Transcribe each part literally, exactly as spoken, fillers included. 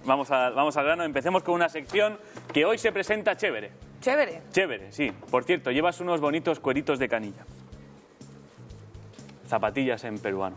vamos, a, vamos al grano. Empecemos con una sección que hoy se presenta chévere. ¿Chévere? Chévere, sí. Por cierto, llevas unos bonitos cueritos de canilla. Zapatillas en peruano.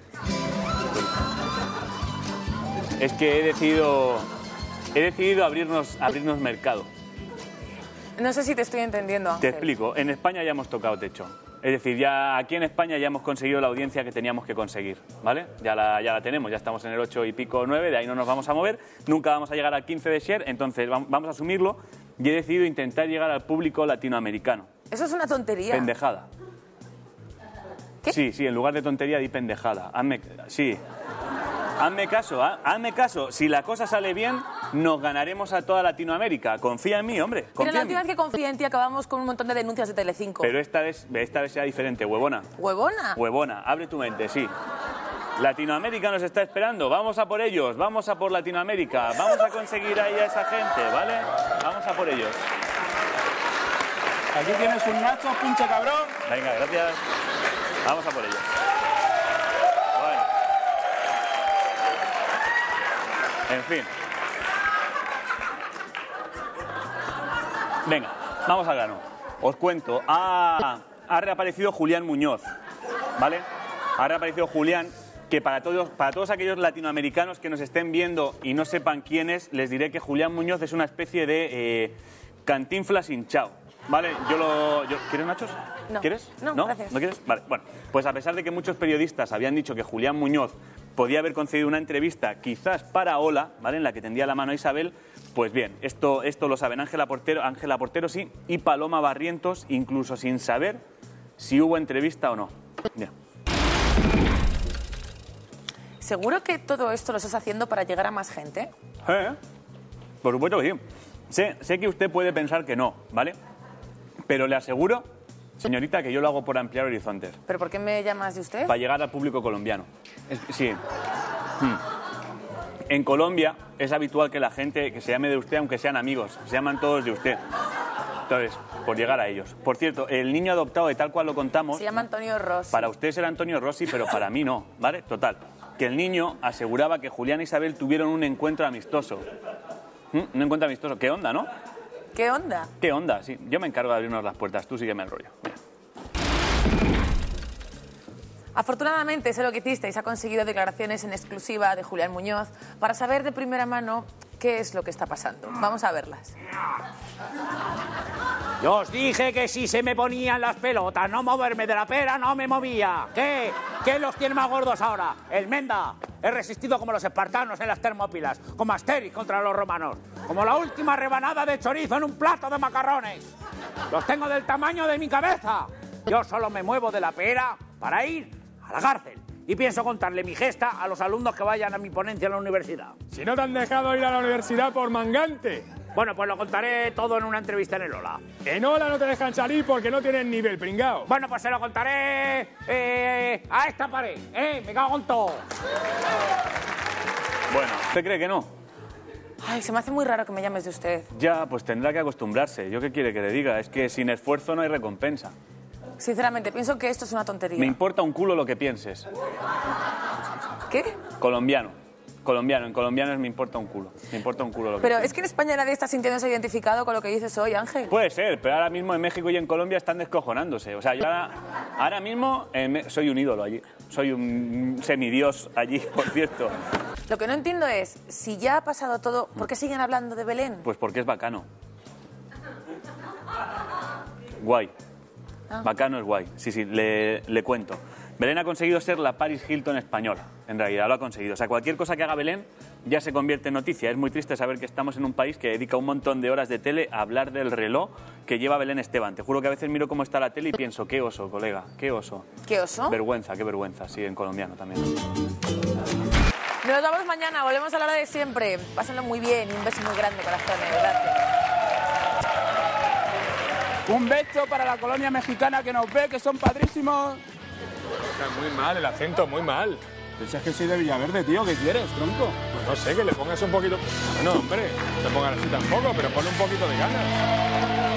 Es que he decidido, he decidido abrirnos, abrirnos mercado. No sé si te estoy entendiendo, Ángel. Te explico. En España ya hemos tocado techo. Es decir, ya aquí en España ya hemos conseguido la audiencia que teníamos que conseguir, ¿vale? Ya la, ya la tenemos, ya estamos en el ocho y pico, nueve, de ahí no nos vamos a mover, nunca vamos a llegar al quince de share, entonces vamos a asumirlo y he decidido intentar llegar al público latinoamericano. Eso es una tontería. Pendejada. ¿Qué? Sí, sí, en lugar de tontería di pendejada. Hazme, sí. Hazme caso, ¿eh? Hazme caso. Si la cosa sale bien, nos ganaremos a toda Latinoamérica. Confía en mí, hombre. Pero Confía la en mí. última vez que confié en ti acabamos con un montón de denuncias de Telecinco. Pero esta vez, esta vez sea diferente, huevona. ¿Huevona? Huevona, abre tu mente, sí. Latinoamérica nos está esperando, vamos a por ellos, vamos a por Latinoamérica, vamos a conseguir ahí a esa gente, ¿vale? Vamos a por ellos. Aquí tienes un nacho, pinche cabrón. Venga, gracias. Vamos a por ellos. Bueno. En fin. Venga, vamos al grano. Os cuento, ha, ha reaparecido Julián Muñoz, ¿vale? Ha reaparecido Julián, que para todos, para todos aquellos latinoamericanos que nos estén viendo y no sepan quién es, les diré que Julián Muñoz es una especie de eh, Cantinflas hinchado, ¿vale? Yo lo... Yo, ¿Quieres nachos? No. ¿Quieres? No, ¿No? gracias. ¿No quieres? Vale, bueno. Pues a pesar de que muchos periodistas habían dicho que Julián Muñoz podía haber concedido una entrevista quizás para Hola, ¿vale?, en la que tendía la mano a Isabel, pues bien, esto, esto lo saben Ángela Portero, Ángela Portero sí, y Paloma Barrientos, incluso sin saber si hubo entrevista o no. Mira. ¿Seguro que todo esto lo estás haciendo para llegar a más gente? ¿Eh? Por supuesto que sí. Sé, sé que usted puede pensar que no, ¿vale? Pero le aseguro, señorita, que yo lo hago por ampliar horizontes. ¿Pero por qué me llamas de usted? Para llegar al público colombiano. Es- sí. Hmm. En Colombia es habitual que la gente que se llame de usted, aunque sean amigos, se llaman todos de usted. Entonces, por llegar a ellos. Por cierto, el niño adoptado, de tal cual lo contamos, Se llama Antonio Rossi. para usted será Antonio Rossi, pero para mí no, ¿vale? Total. Que el niño aseguraba que Julián e Isabel tuvieron un encuentro amistoso. ¿Mm? Un encuentro amistoso. ¿Qué onda, no? ¿Qué onda? ¿Qué onda? Sí, yo me encargo de abrirnos las puertas, tú sígueme el rollo. Mira. Afortunadamente, sé lo que hicisteis. Ha conseguido declaraciones en exclusiva de Julián Muñoz para saber de primera mano qué es lo que está pasando. Vamos a verlas. Yo os dije que si se me ponían las pelotas, no moverme de la pera, no me movía. ¿Qué? ¿Quién los tiene más gordos ahora? El Menda. He resistido como los espartanos en las Termópilas, como Asterix contra los romanos, como la última rebanada de chorizo en un plato de macarrones. Los tengo del tamaño de mi cabeza. Yo solo me muevo de la pera para ir a la cárcel. Y pienso contarle mi gesta a los alumnos que vayan a mi ponencia en la universidad. Si no te han dejado ir a la universidad por mangante. Bueno, pues lo contaré todo en una entrevista en el Ola. En Ola no te dejan salir porque no tienen nivel, pringao. Bueno, pues se lo contaré eh, a esta pared, ¿eh? Me cago en todo. Bueno, ¿usted cree que no? Ay, se me hace muy raro que me llames de usted. Ya, pues tendrá que acostumbrarse. ¿Yo qué quiere que le diga? Es que sin esfuerzo no hay recompensa. Sinceramente, pienso que esto es una tontería. Me importa un culo lo que pienses. ¿Qué? Colombiano. Colombiano. En colombianos me importa un culo. Me importa un culo lo que Pero pienses. es que en España nadie está sintiéndose identificado con lo que dices hoy, Ángel. Puede ser, pero ahora mismo en México y en Colombia están descojonándose. O sea, yo ahora, ahora mismo eh, me- soy un ídolo allí. Soy un semidios allí, por cierto. Lo que no entiendo es, si ya ha pasado todo, ¿por qué siguen hablando de Belén? Pues porque es bacano. Guay. Ah. Bacano es guay. Sí, sí, le, le cuento. Belén ha conseguido ser la Paris Hilton española. En realidad lo ha conseguido. O sea, cualquier cosa que haga Belén ya se convierte en noticia. Es muy triste saber que estamos en un país que dedica un montón de horas de tele a hablar del reloj que lleva Belén Esteban. Te juro que a veces miro cómo está la tele y pienso, qué oso, colega, qué oso. ¿Qué oso? Vergüenza, qué vergüenza. Sí, en colombiano también. Nos vemos mañana, volvemos a la hora de siempre. Pásenlo muy bien y un beso muy grande, corazones. Gracias. Un beso para la colonia mexicana que nos ve, que son padrísimos. Está muy mal el acento, muy mal. Piensas que soy de Villaverde, tío, ¿qué quieres, tronco? Pues no sé, que le pongas un poquito... Bueno, hombre, no te pongas así tampoco, pero ponle un poquito de ganas.